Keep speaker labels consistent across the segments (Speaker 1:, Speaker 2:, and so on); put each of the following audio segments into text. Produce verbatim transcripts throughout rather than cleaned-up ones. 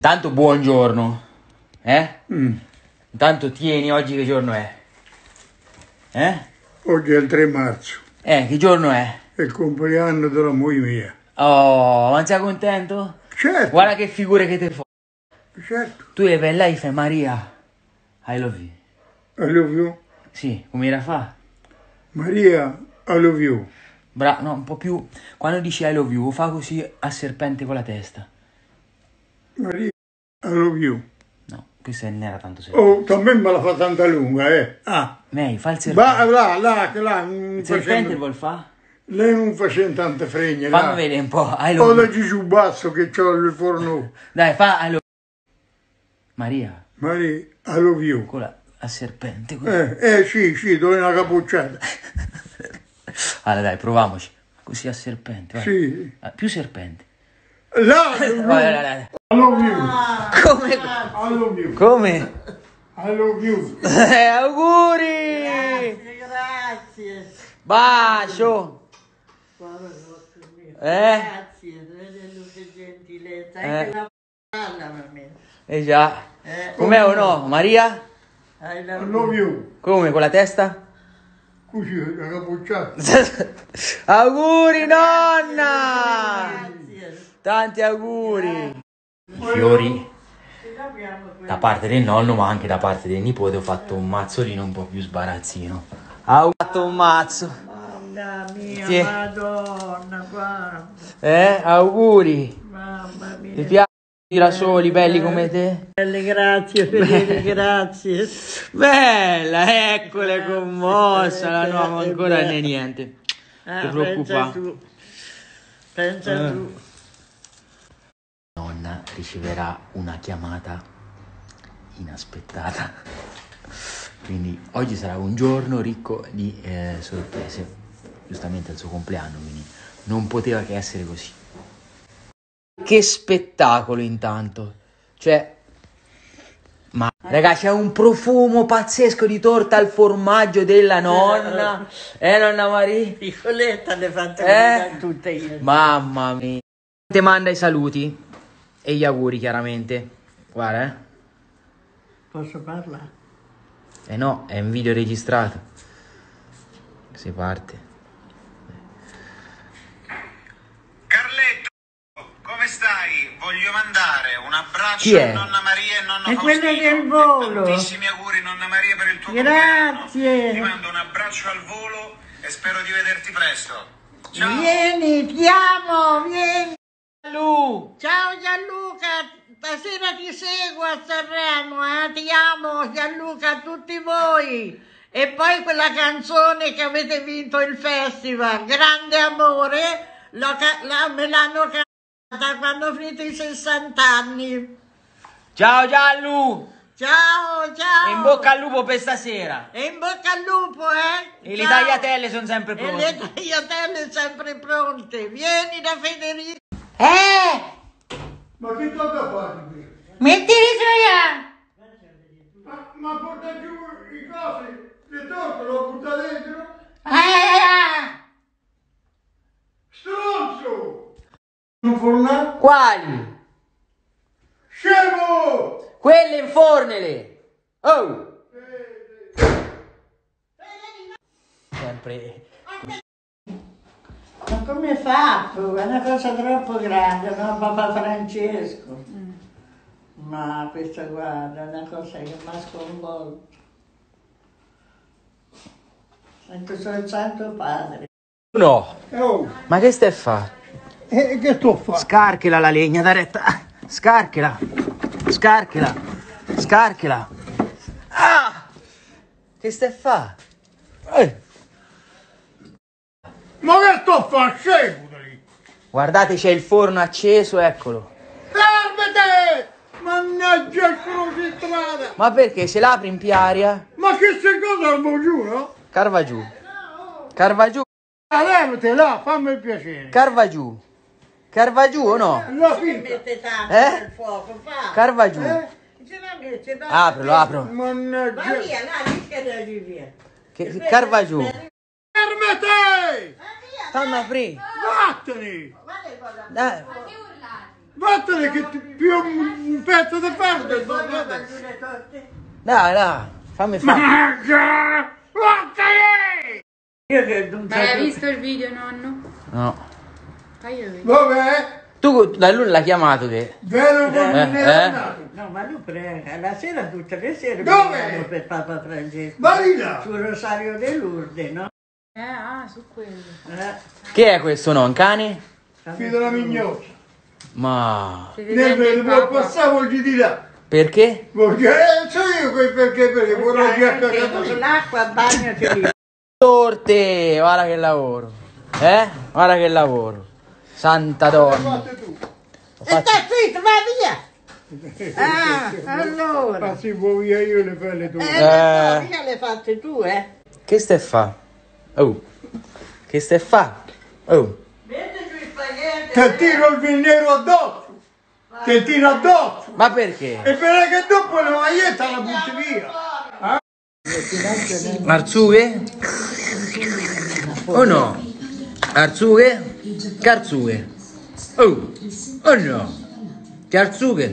Speaker 1: Tanto buongiorno. Eh?
Speaker 2: Mm.
Speaker 1: Intanto tieni, oggi che giorno è? Eh?
Speaker 2: Oggi è il tre marzo,
Speaker 1: Eh, che giorno è?
Speaker 2: è il compleanno della moglie mia.
Speaker 1: Oh, ma sei contento?
Speaker 2: Certo,
Speaker 1: Guarda che figure che te fa.
Speaker 2: certo.
Speaker 1: Tu e per lei fai Maria. I love you.
Speaker 2: I love you.
Speaker 1: Sì, come la fa?
Speaker 2: Maria, I love you.
Speaker 1: Bra, no, un po' più. Quando dici I love you, fa così a serpente con la testa.
Speaker 2: Maria, I love you.
Speaker 1: No, questa non era tanto serpente.
Speaker 2: Oh, a me me la fa tanta lunga, eh. Ah.
Speaker 1: Lei fa il serpente.
Speaker 2: Va là, là, che là. Non
Speaker 1: Il serpente
Speaker 2: facendo-
Speaker 1: vuol fa?
Speaker 2: Lei non faceva tante fregne,
Speaker 1: Fammi
Speaker 2: là.
Speaker 1: vedere un po'. I
Speaker 2: O
Speaker 1: love
Speaker 2: da
Speaker 1: you.
Speaker 2: Gesù Basso che c'ho il forno.
Speaker 1: Dai, fa I love you. Maria,
Speaker 2: Maria, I love you.
Speaker 1: con la a serpente. Così.
Speaker 2: Eh, eh, sì, sì, dove è una cappucciata.
Speaker 1: Allora dai, proviamoci. Così a serpente, vai.
Speaker 2: Sì.
Speaker 1: Ah, più serpente.
Speaker 2: Là,
Speaker 1: Vai, vai, vai.
Speaker 2: I love you.
Speaker 1: Come?
Speaker 2: I love you.
Speaker 1: Come?
Speaker 2: I love you.
Speaker 1: Eh, auguri!
Speaker 3: Grazie, grazie.
Speaker 1: Bacio! Eh?
Speaker 3: Grazie, vedi che gentilezza.
Speaker 1: Eh.
Speaker 3: Anche la palla mi ha messo.
Speaker 1: Eh già.
Speaker 3: Eh.
Speaker 1: Com'è o no? Maria?
Speaker 3: I
Speaker 2: I
Speaker 3: love
Speaker 2: love
Speaker 3: you.
Speaker 2: you.
Speaker 1: Come? Con la testa?
Speaker 2: Così, la cappucciata.
Speaker 1: Auguri nonna!
Speaker 3: Grazie.
Speaker 1: Tanti auguri! Fiori da parte del nonno ma anche da parte del nipote ho fatto un mazzolino un po' più sbarazzino. Ho fatto un mazzo.
Speaker 3: Mamma mia,
Speaker 1: Sì.
Speaker 3: Madonna, guarda.
Speaker 1: Eh? Auguri!
Speaker 3: Mamma
Speaker 1: Ti
Speaker 3: mia.
Speaker 1: piace i girasoli belli come te?
Speaker 3: Belle, grazie, Fedele, grazie.
Speaker 1: Bella, eccola commossa, la nuova ancora né niente.
Speaker 3: Ah,
Speaker 1: Ti
Speaker 3: pensa
Speaker 1: preoccupare.
Speaker 3: tu. Pensa
Speaker 1: Eh.
Speaker 3: tu.
Speaker 1: Nonna riceverà una chiamata inaspettata. Quindi oggi sarà un giorno ricco di eh, sorprese. Giustamente è il suo compleanno, quindi non poteva che essere così. Che spettacolo intanto. Cioè, ma raga, c'è un profumo pazzesco di torta al formaggio della nonna. Eh, nonna Maria?
Speaker 3: Piccoletta le fatte
Speaker 1: Eh?
Speaker 3: vedere tutte io.
Speaker 1: Mamma mia. Te manda i saluti e gli auguri chiaramente. Guarda, eh.
Speaker 3: Posso parlare?
Speaker 1: Eh no, è un video registrato. Si parte.
Speaker 4: Carletto, come stai? Voglio mandare un abbraccio
Speaker 1: Chi è?
Speaker 4: a nonna Maria e nonno
Speaker 3: È quello
Speaker 4: Faustino.
Speaker 3: del volo.
Speaker 4: Tantissimi auguri nonna Maria per il tuo
Speaker 3: Grazie.
Speaker 4: compleanno. Ti mando un abbraccio al volo e spero di vederti presto. Ciao.
Speaker 3: Vieni, ti amo, vieni.
Speaker 1: Lu!
Speaker 3: Ciao Gianluca, stasera ti seguo a Sanremo, eh? Ti amo Gianluca, a tutti voi. E poi quella canzone che avete vinto il festival, Grande Amore, l'ho ca- la- me l'hanno cantata quando ho finito i sessanta anni.
Speaker 1: Ciao Giallu!
Speaker 3: Ciao, ciao.
Speaker 1: E in bocca al lupo per stasera.
Speaker 3: E in bocca al lupo, eh?
Speaker 1: E le
Speaker 3: Ciao.
Speaker 1: tagliatelle sono sempre
Speaker 3: E
Speaker 1: pronte.
Speaker 3: le tagliatelle sempre pronte. Vieni da Federico. Eh,
Speaker 2: Ma che tocca fare qui?
Speaker 3: mettili su là.
Speaker 2: Ma, ma porta giù i cosi, le torte, lo butta dentro?
Speaker 3: Eh,
Speaker 2: Stronzo! Non fornare?
Speaker 1: Quali?
Speaker 2: Scemo!
Speaker 1: Quelle infornele! Oh! Sempre.
Speaker 3: ma come hai fatto? È una cosa troppo grande, no? Papà Francesco. Ma questa guarda, è una cosa che mi ha sconvolto. Sento solo il Santo Padre.
Speaker 1: No!
Speaker 2: Oh,
Speaker 1: Ma che stai a fare?
Speaker 2: e che sto a fare?
Speaker 1: Scarchela la legna da retta. Scarchela. Scarchela. Scarchela. Ah! Che stai a fare? Eh.
Speaker 2: Ma che sto a fare? Scemo da lì!
Speaker 1: Guardate, c'è il forno acceso, eccolo.
Speaker 2: Fermate! Mannaggia il croce in strada!
Speaker 1: Ma perché? Se l'apri in piaria?
Speaker 2: Ma che se cosa al giù, no?
Speaker 1: Carva giù. Carva giù.
Speaker 2: Ah, levate là, fammi il piacere.
Speaker 1: Carva giù. Carva giù o no?
Speaker 2: La
Speaker 3: Che
Speaker 2: finta.
Speaker 3: mette tanto
Speaker 1: Eh?
Speaker 3: nel fuoco, fa.
Speaker 1: Carva giù.
Speaker 2: Eh?
Speaker 3: Ce la mette, va.
Speaker 1: Apro, lo apro.
Speaker 3: Va
Speaker 2: Mannaggia.
Speaker 3: via, là, rischia di andare via.
Speaker 1: Che, che carva giù.
Speaker 2: Fermate!
Speaker 3: Va via,
Speaker 1: Fammi aprire.
Speaker 2: Vattene!
Speaker 3: guarda cosa.
Speaker 1: Dai.
Speaker 2: Vattene che ti, più un pezzo di parte.
Speaker 1: Dai, dai, fammi fare.
Speaker 2: Mangia! Vattene!
Speaker 3: Io che non
Speaker 5: Ma hai visto il video, nonno?
Speaker 1: No.
Speaker 5: Fai io vedo.
Speaker 2: Dov'è?
Speaker 1: Tu da lui l'ha chiamato che...
Speaker 2: Vero che non
Speaker 1: Eh,
Speaker 2: è
Speaker 1: eh?
Speaker 2: andato.
Speaker 3: No, ma lui prega, la sera tutte le sere
Speaker 2: Dove?
Speaker 3: preghiamo per Papa Francesco.
Speaker 2: Vai là.
Speaker 3: Sul Rosario de Lourdes, no?
Speaker 5: Eh, ah, su quello.
Speaker 3: Eh,
Speaker 1: Che è questo, no? Un cane?
Speaker 2: Figlio della mignotta.
Speaker 1: Ma...
Speaker 5: Siete
Speaker 2: Nel
Speaker 5: dentro il
Speaker 2: vero, vuol
Speaker 5: Papa?
Speaker 2: passare, vuol di là.
Speaker 1: Perché?
Speaker 2: Vuol dire, eh, so io quel perché, perché vorrei già cagato lì.
Speaker 3: l'acqua bagnati lì.
Speaker 1: Torte! Guarda che lavoro. Eh? Guarda che lavoro. Santa donna.
Speaker 2: Fate tu.
Speaker 3: E sta zitto, va via! Ah, allora.
Speaker 2: Passi via io le pelle tu.
Speaker 3: Eh,
Speaker 1: Eh.
Speaker 3: le so, mica le fatte tu, eh?
Speaker 1: Che stai fa? Oh. Che stai fa? Oh.
Speaker 3: Metti sui spaghetti.
Speaker 2: Ti tiro il vennero addosso. Ti tiro addosso.
Speaker 1: Ma perché?
Speaker 2: E per che dopo la maglietta la butti via.
Speaker 1: Marzughe? O no? Arzughe? Carzughe? Oh! Oh no! Carzughe?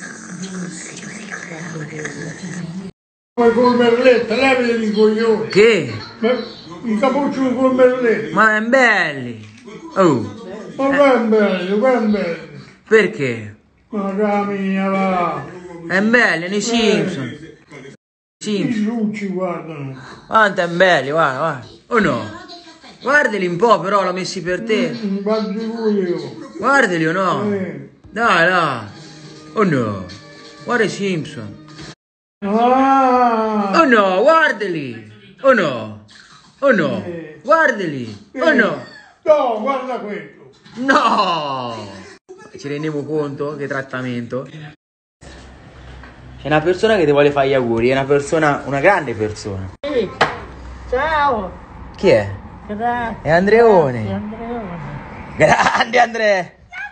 Speaker 2: Come col merletto, levati i coglioni.
Speaker 1: Che?
Speaker 2: I cappucci col merletto.
Speaker 1: Ma è belli! Oh!
Speaker 2: Ma ben bello, ben bello.
Speaker 1: Perché?
Speaker 2: Ma la mia va.
Speaker 1: È belli, nei Simpson!
Speaker 2: I
Speaker 1: Simpson!
Speaker 2: ciucci guardano.
Speaker 1: Quanto è belli, guarda, guarda! Oh no! Guardali un po', però, l'ho messi per te!
Speaker 2: Guardi io.
Speaker 1: Guardali o no?
Speaker 2: Eh.
Speaker 1: Dai, dai! Oh no! Guarda i Simpson!
Speaker 2: Ah!
Speaker 1: Oh no, guardali! Oh no! Oh no! Guardali! Oh no!
Speaker 2: No, guarda quello.
Speaker 1: No! Ci rendiamo conto che trattamento? C'è una persona che ti vuole fare gli auguri, è una persona, una grande persona.
Speaker 3: Sì. Ciao.
Speaker 1: Chi è?
Speaker 3: Grazie.
Speaker 1: È Andreone.
Speaker 3: Grazie, Andreone.
Speaker 1: Grande Andrea!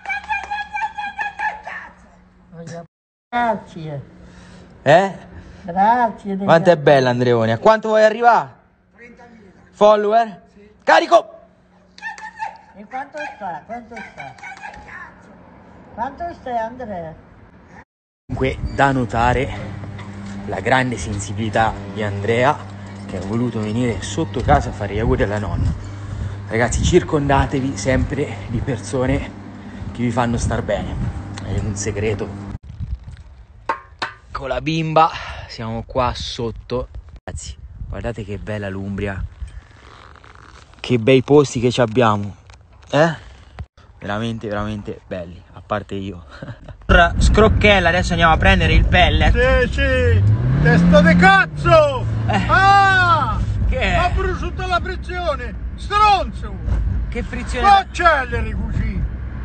Speaker 3: Grazie.
Speaker 1: Eh?
Speaker 3: Grazie.
Speaker 1: Quanto è bella Andreone? A quanto vuoi arrivare? trentamila. Follower? Carico!
Speaker 3: E quanto sta? Quanto sta? Quanto stai, Andrea?
Speaker 1: Comunque da notare la grande sensibilità di Andrea che ha voluto venire sotto casa a fare gli auguri alla nonna. Ragazzi, circondatevi sempre di persone che vi fanno star bene, è un segreto. Con la bimba siamo qua sotto. Ragazzi, guardate che bella l'Umbria, che bei posti che ci abbiamo, eh? Veramente, veramente belli, a parte io. Scrocchella, adesso andiamo a prendere il pellet.
Speaker 2: Sì, sì. Testa di cazzo.
Speaker 1: Eh.
Speaker 2: Ah!
Speaker 1: Che è?
Speaker 2: Ha bruciato la frizione. Stronzo.
Speaker 1: Che frizione.
Speaker 2: Ma acceleri così.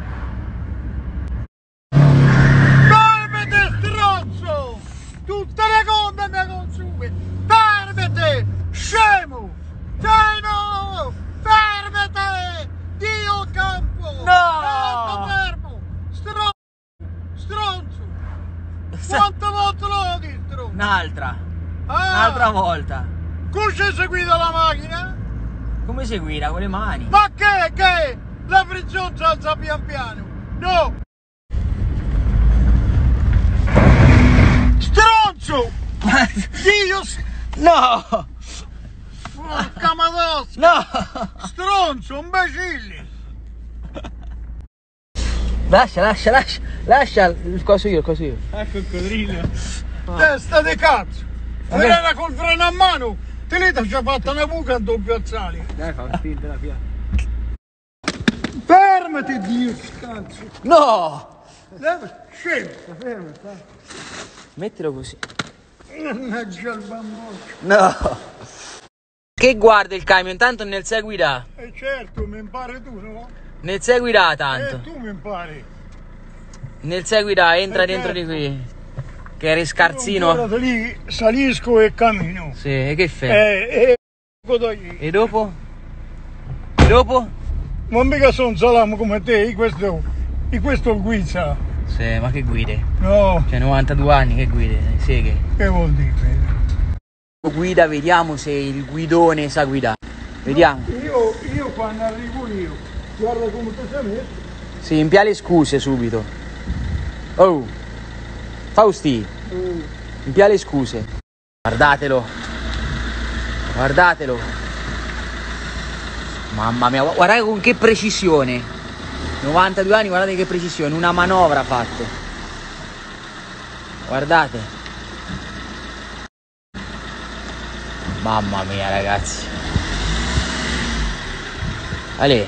Speaker 2: Fermate, stronzo. Tutte le gomme mi consumi. Fermate, scemo. Scemo. Fermate. Dio campo.
Speaker 1: No.
Speaker 2: Fermo. Stronzo. Stronzo. Quante volte l'ho detto?
Speaker 1: Un'altra.
Speaker 2: Ah,
Speaker 1: Un'altra volta.
Speaker 2: come si è seguita la macchina?
Speaker 1: Come si guida? Con le mani.
Speaker 2: Ma che, che? La frizione si alza pian piano. No. Stronzo! Dio! s-
Speaker 1: No!
Speaker 2: Porca madosca!
Speaker 1: No!
Speaker 2: Stronzo, imbecille!
Speaker 1: Lascia, lascia, lascia. Lascia il coso io, il coso io.
Speaker 2: Ecco il codrillo. Testa di cazzo! Frena col freno a mano! Te lì ti ha fatto una buca a doppio alzale.
Speaker 1: Dai, fa un spinto la via.
Speaker 2: Fermati, Dio cazzo!
Speaker 1: No!
Speaker 2: Leva, scemo! Fermati.
Speaker 1: Mettilo così.
Speaker 2: Mannaggia il bamboccio.
Speaker 1: No! Che guarda il camion, tanto nel sai guidare.
Speaker 2: E certo, mi impari tu, no?
Speaker 1: Nel sai guidare
Speaker 2: E
Speaker 1: tanto.
Speaker 2: tu mi impari.
Speaker 1: Nel sai guidare, entra
Speaker 2: Eh,
Speaker 1: dentro di
Speaker 2: certo.
Speaker 1: qui. Che eri scarzino.
Speaker 2: Ora lì salisco e cammino.
Speaker 1: Sì, e che fai?
Speaker 2: E, e, e,
Speaker 1: E dopo? E dopo?
Speaker 2: ma mica sono un salamo come te, io questo, io questo guida.
Speaker 1: Sì, ma che guide?
Speaker 2: No,
Speaker 1: C'è novantadue anni, che guide? Seghe.
Speaker 2: che vuol dire?
Speaker 1: Guida, vediamo se il guidone sa guidare. Vediamo.
Speaker 2: Io, io quando arrivo io, guarda come ti sei messo.
Speaker 1: Sì, impia le scuse subito. Oh, Fausti, mi pia le scuse. Guardatelo, guardatelo. Mamma mia, guardate con che precisione. novantadue anni, guardate che precisione, una manovra ha fatto. Guardate. Mamma mia, ragazzi. Ale.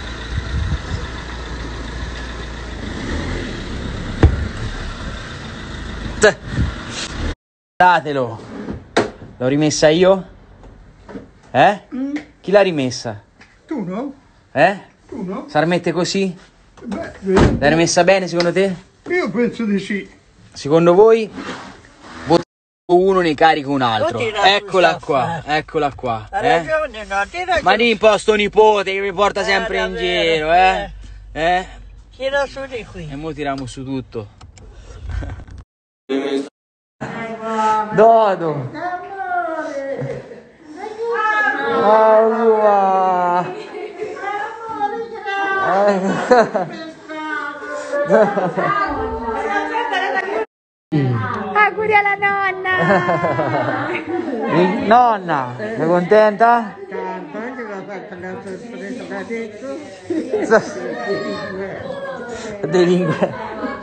Speaker 1: Guardatelo. L'ho rimessa io? Eh?
Speaker 2: Mm.
Speaker 1: Chi l'ha rimessa?
Speaker 2: Tu no?
Speaker 1: Eh?
Speaker 2: Tu no?
Speaker 1: Sarà mette così?
Speaker 2: Beh, vedi.
Speaker 1: L'hai rimessa bene secondo te?
Speaker 2: Io penso di sì.
Speaker 1: Secondo voi? Voto uno, ne carico un altro.
Speaker 3: Tu tira
Speaker 1: Eccola
Speaker 3: su
Speaker 1: qua,
Speaker 3: sta-
Speaker 1: eccola qua.
Speaker 3: Ha
Speaker 1: Eh?
Speaker 3: ragione, no? Tira
Speaker 1: Ma
Speaker 3: su-
Speaker 1: di un po' sto nipote che mi porta sempre in
Speaker 3: davvero,
Speaker 1: giro, eh? Eh?
Speaker 3: Tira su di qui.
Speaker 1: E mo tiriamo su tutto. Dodo! Ah,
Speaker 5: Auguri alla nonna!
Speaker 1: Nonna, sei contenta? Delinque.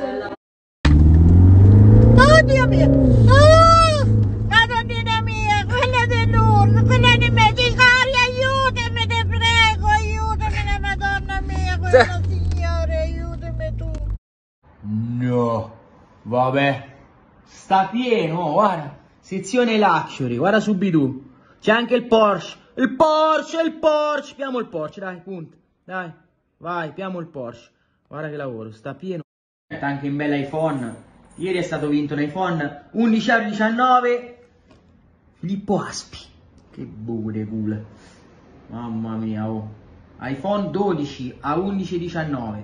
Speaker 3: Oddio mio! Oh! Madonnina mia, quella dell'urlo, quella di Medicori, aiutami, te prego, aiutami, la Madonna mia, quella signore, aiutami tu.
Speaker 1: No, vabbè. Sta pieno, guarda. Sezione luxury, guarda subito. C'è anche il Porsche. Il Porsche, il Porsche. Piamo il Porsche, dai, punto. Dai, vai, piamo il Porsche. Guarda che lavoro, sta pieno. Anche in bella iPhone. Ieri è stato vinto un iPhone undici A diciannove. Filippo Aspi. Che bude culo. Mamma mia, oh. iPhone dodici A undici diciannove.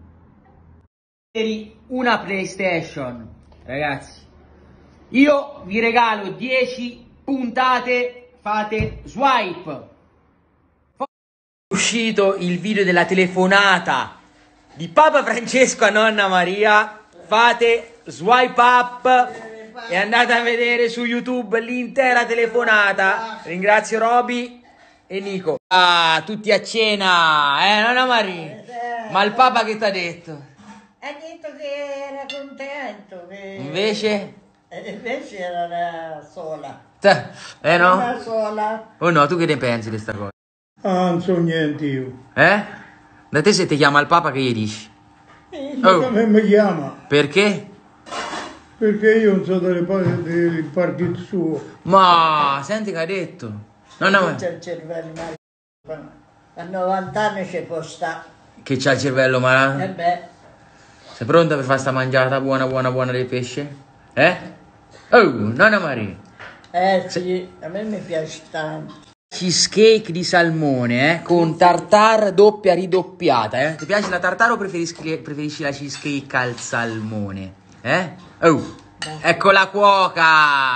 Speaker 1: Ieri una PlayStation. Ragazzi, io vi regalo dieci puntate, fate swipe. È uscito il video della telefonata di Papa Francesco a Nonna Maria. Fate swipe up e andate a vedere su YouTube l'intera telefonata. Ringrazio Roby e Nico. Ah, tutti a cena, eh, Nonna Maria? Ma il Papa che ti ha detto?
Speaker 3: Ha detto che era contento. Che...
Speaker 1: Invece?
Speaker 3: E invece era sola.
Speaker 1: Te, eh no?
Speaker 3: Era sola.
Speaker 1: Oh no, tu che ne pensi di sta cosa?
Speaker 2: Ah, non so niente io.
Speaker 1: Eh? Da te se ti chiama il Papa che gli dici?
Speaker 2: Ma
Speaker 1: Oh.
Speaker 2: come mi chiama?
Speaker 1: Perché?
Speaker 2: Perché io non so delle pa- del partito suo.
Speaker 1: Ma senti che ha detto? No, no,
Speaker 3: C'è il cervello malato. A novanta anni ci può stare.
Speaker 1: che c'ha il cervello
Speaker 3: E
Speaker 1: malato?
Speaker 3: beh,
Speaker 1: Sei pronta per fare sta mangiata buona buona buona del pesce? Eh? Oh, Nonna Maria.
Speaker 3: eh sì, a me mi piace tanto.
Speaker 1: Cheesecake di salmone, eh? Con tartare doppia ridoppiata, eh? Ti piace la tartare o preferisci, preferisci la cheesecake al salmone? Eh? Oh, ecco la cuoca!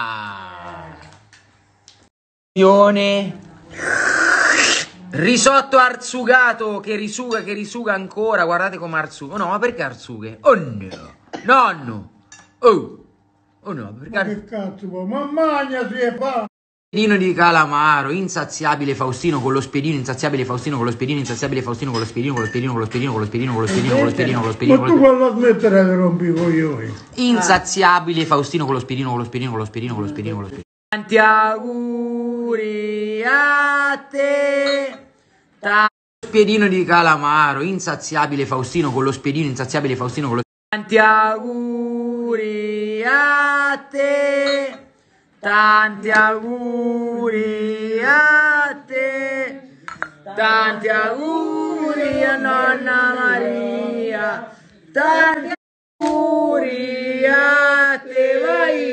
Speaker 1: Risotto arzugato che risuga, che risuga ancora. Guardate come arzuga. Oh no, ma perché arzughe? Oh no, nonno. Oh, oh no, perché
Speaker 2: Ma che cazzo vuoi? Ma magna si è fa!
Speaker 1: spiedino di calamaro, insaziabile Faustino con lo spiedino, insaziabile Faustino con lo spiedino, insaziabile Faustino con lo spiedino, con lo spiedino, con lo spiedino, con lo spiedino, con lo spiedino, con lo spiedino, con lo spiedino,
Speaker 2: Ma
Speaker 1: con lo
Speaker 2: tu
Speaker 1: spiedino.
Speaker 2: quando smetterai di rompere i coglioni?
Speaker 1: Insaziabile Faustino con lo spiedino, con lo spiedino, con lo spiedino, con lo spiedino, con lo spiedino. Tanti auguri a te. Tanto spiedino di calamaro, insaziabile Faustino con lo spiedino, insaziabile Faustino con lo Tanti auguri a te. Tanti auguri a te. Tanti auguri a Nonna Maria. Tanti auguri a te, vai!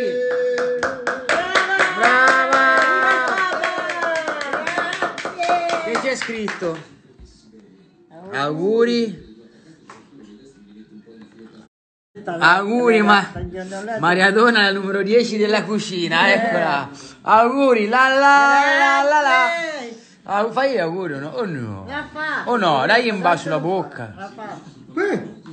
Speaker 1: Brava! Che c'è scritto? Auguri. Auguri, ma Maradona la numero dieci della cucina, eccola. Auguri, la la la la la. Ah, fai gli auguri, no? Oh no.
Speaker 3: La fa.
Speaker 1: Oh no, dai un bacio sulla bocca.
Speaker 3: La fa.
Speaker 2: Beh,